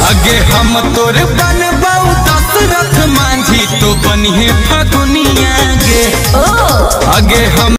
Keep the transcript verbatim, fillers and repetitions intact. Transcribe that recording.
आगे हम तोर बनबाऊ दशरथ मांझी तो बनिए फगुनिया गे आगे हम